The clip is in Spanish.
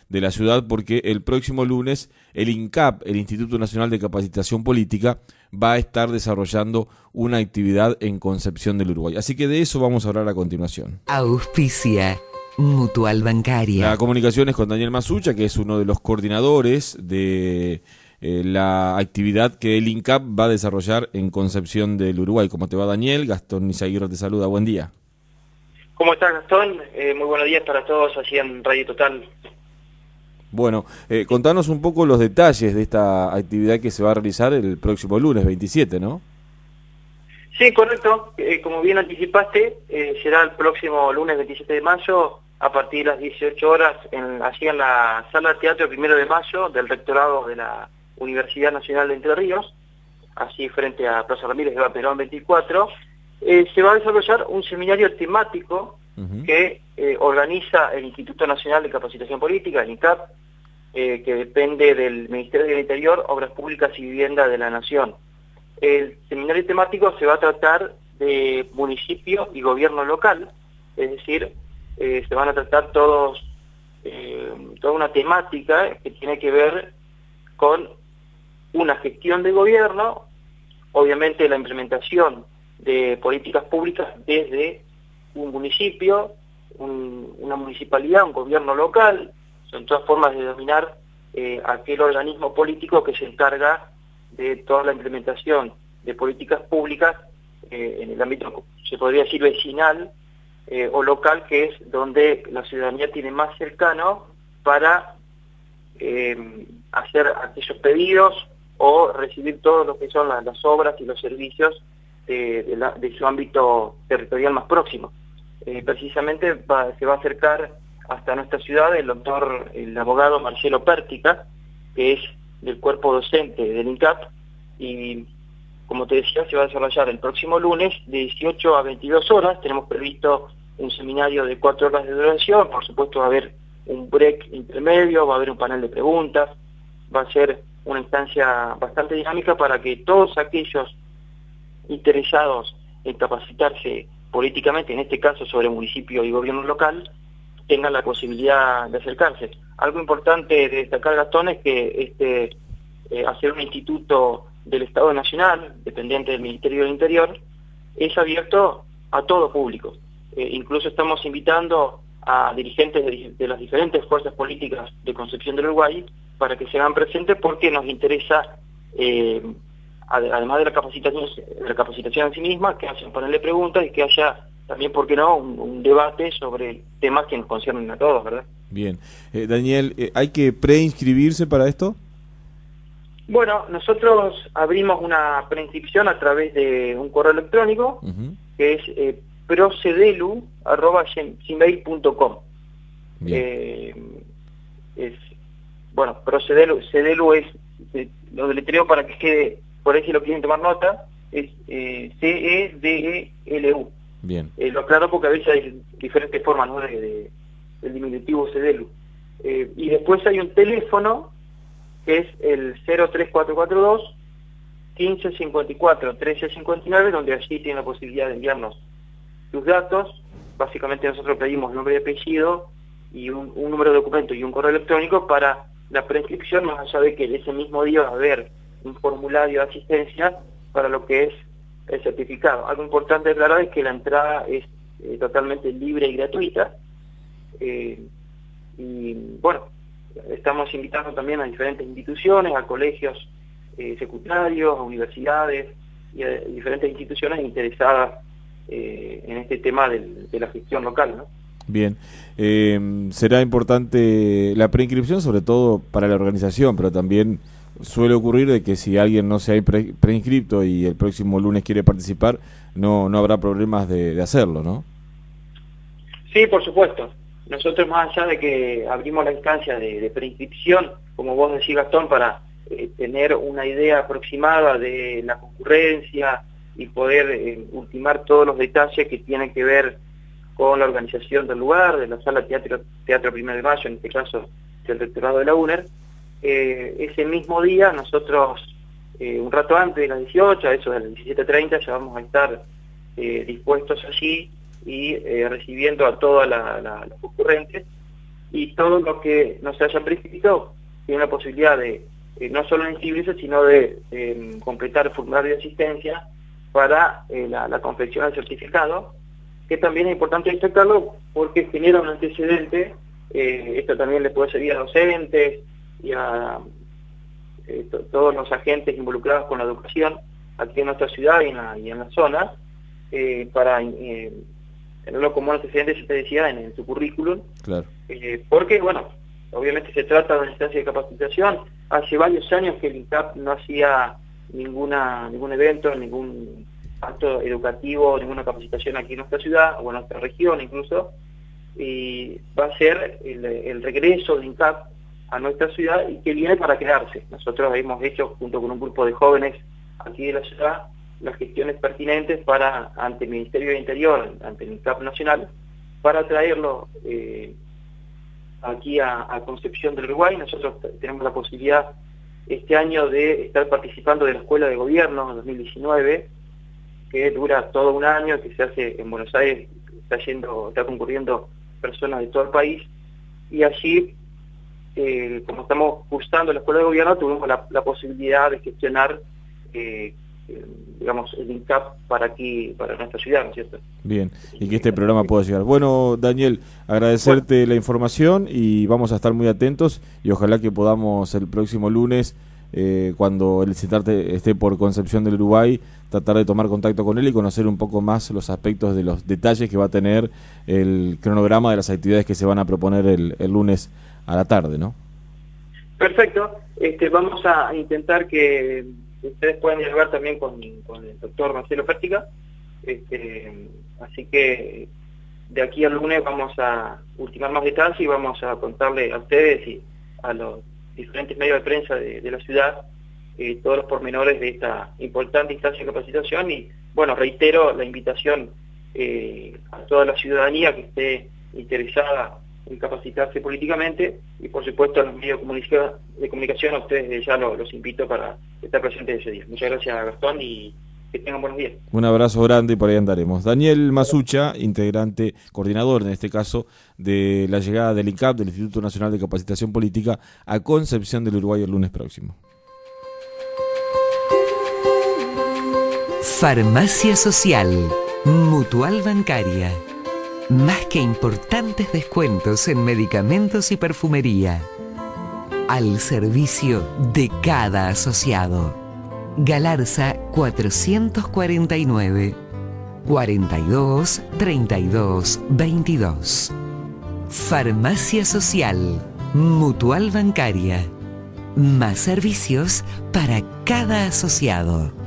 de la ciudad, porque el próximo lunes el INCAP, el Instituto Nacional de Capacitación Política, va a estar desarrollando una actividad en Concepción del Uruguay. Así que de eso vamos a hablar a continuación. Auspicia Mutual Bancaria. La comunicación es con Daniel Masucha, que es uno de los coordinadores de la actividad que el INCAP va a desarrollar en Concepción del Uruguay. ¿Cómo te va, Daniel? Gastón Izaguirre te saluda, buen día. ¿Cómo estás, Gastón? Muy buenos días para todos así en Radio Total. Bueno, contanos un poco los detalles de esta actividad que se va a realizar el próximo lunes 27, ¿no? Sí, correcto. Como bien anticipaste, será el próximo lunes 27 de mayo a partir de las 18 horas allí en la Sala de Teatro 1 de Mayo del Rectorado de la Universidad Nacional de Entre Ríos, así frente a Plaza Ramírez de Perón 24, se va a desarrollar un seminario temático que organiza el Instituto Nacional de Capacitación Política, el INCAP, que depende del Ministerio del Interior, Obras Públicas y Vivienda de la Nación. El seminario temático se va a tratar de municipio y gobierno local, es decir, se van a tratar toda una temática que tiene que ver con una gestión de gobierno, obviamente la implementación de políticas públicas desde un municipio, una municipalidad, un gobierno local. Son todas formas de denominar aquel organismo político que se encarga de toda la implementación de políticas públicas en el ámbito, se podría decir, vecinal o local, que es donde la ciudadanía tiene más cercano para hacer aquellos pedidos o recibir todo lo que son las obras y los servicios de su ámbito territorial más próximo. Precisamente se va a acercar hasta nuestra ciudad el abogado Marcelo Pértica, que es del cuerpo docente del INCAP, y como te decía, se va a desarrollar el próximo lunes de 18 a 22 horas. Tenemos previsto un seminario de 4 horas de duración. Por supuesto va a haber un break intermedio, va a haber un panel de preguntas, va a ser una instancia bastante dinámica para que todos aquellos interesados en capacitarse políticamente, en este caso sobre municipio y gobierno local, tengan la posibilidad de acercarse. Algo importante de destacar, Gastón, es que hacer un instituto del Estado Nacional, dependiente del Ministerio del Interior, es abierto a todo público. Incluso estamos invitando a dirigentes de las diferentes fuerzas políticas de Concepción del Uruguay para que se hagan presentes, porque nos interesa, además de la capacitación en sí misma, que haya un panel de preguntas y que haya también, ¿por qué no?, un debate sobre temas que nos conciernen a todos, ¿verdad? Bien. Daniel, ¿hay que preinscribirse para esto? Bueno, nosotros abrimos una preinscripción a través de un correo electrónico, que es procedelu@gmail.com. Procedelu es, lo deletreo para que quede, por ahí si lo quieren tomar nota, es CEDELU. Bien. Lo aclaro porque a veces hay diferentes formas, ¿no?, del diminutivo CEDELU. Y después hay un teléfono que es el 03442 1554 1359, donde allí tienen la posibilidad de enviarnos sus datos. Básicamente nosotros pedimos nombre y apellido y un número de documento y un correo electrónico para la preinscripción, más allá de que ese mismo día va a haber un formulario de asistencia para lo que es el certificado. Algo importante aclarar es que la entrada es totalmente libre y gratuita. Y bueno, estamos invitando también a diferentes instituciones, a colegios secundarios, a universidades y a diferentes instituciones interesadas en este tema de la gestión local, ¿no? Bien. Será importante la preinscripción, sobre todo para la organización, pero también suele ocurrir de que si alguien no se ha preinscripto y el próximo lunes quiere participar, no habrá problemas de hacerlo, ¿no? Sí, por supuesto. Nosotros, más allá de que abrimos la instancia de preinscripción, como vos decís, Gastón, para tener una idea aproximada de la concurrencia y poder ultimar todos los detalles que tienen que ver con la organización del lugar, de la Sala Teatro 1 de Mayo, en este caso del Rectorado de la UNER, ese mismo día nosotros, un rato antes de las 18, a eso de las 17:30, ya vamos a estar dispuestos allí y recibiendo a todas las concurrentes y todo lo que no se haya prescrito tiene la posibilidad de no solo inscribirse, sino de completar el formulario de asistencia para la confección del certificado, que también es importante destacarlo porque genera un antecedente. Esto también le puede servir a docentes y a todos los agentes involucrados con la educación aquí en nuestra ciudad y en la zona, para tenerlo como un antecedente, se te decía, en su currículum. Claro. Porque, bueno, obviamente se trata de una instancia de capacitación. Hace varios años que el INCAP no hacía ningún evento, ningún acto educativo, ninguna capacitación aquí en nuestra ciudad, o en nuestra región incluso, y va a ser el regreso del INCAP a nuestra ciudad y que viene para quedarse. Nosotros hemos hecho, junto con un grupo de jóvenes aquí de la ciudad, las gestiones pertinentes ante el Ministerio de Interior, ante el INCAP nacional, para traerlo aquí a Concepción del Uruguay. Nosotros tenemos la posibilidad este año de estar participando de la Escuela de Gobierno 2019, que dura todo un año, que se hace en Buenos Aires, está concurriendo personas de todo el país, y allí, como estamos cursando la Escuela de Gobierno, tuvimos la posibilidad de gestionar digamos, el INCAP para aquí, para nuestra ciudad, ¿no es cierto? Bien, y que este programa pueda llegar. Bueno, Daniel, agradecerte la información y vamos a estar muy atentos y ojalá que podamos el próximo lunes, cuando el citarte esté por Concepción del Uruguay, tratar de tomar contacto con él y conocer un poco más los aspectos de los detalles que va a tener el cronograma de las actividades que se van a proponer el lunes a la tarde, ¿no? Perfecto. Vamos a intentar que ustedes puedan dialogar también con el doctor Marcelo Fértica, así que de aquí al lunes vamos a ultimar más detalles y vamos a contarle a ustedes y a los diferentes medios de prensa de la ciudad todos los pormenores de esta importante instancia de capacitación. Y bueno, reitero la invitación a toda la ciudadanía que esté interesada en capacitarse políticamente, y por supuesto a los medios de comunicación, a ustedes ya los invito para estar presentes ese día. Muchas gracias, Gastón, y que tengan buenos días. Un abrazo grande y por ahí andaremos. Daniel Masucha, integrante, coordinador en este caso, de la llegada del INCAP, del Instituto Nacional de Capacitación Política, a Concepción del Uruguay el lunes próximo. Farmacia Social, Mutual Bancaria. Más que importantes descuentos en medicamentos y perfumería. Al servicio de cada asociado. Galarza 449 42 32 22. Farmacia Social, Mutual Bancaria. Más servicios para cada asociado.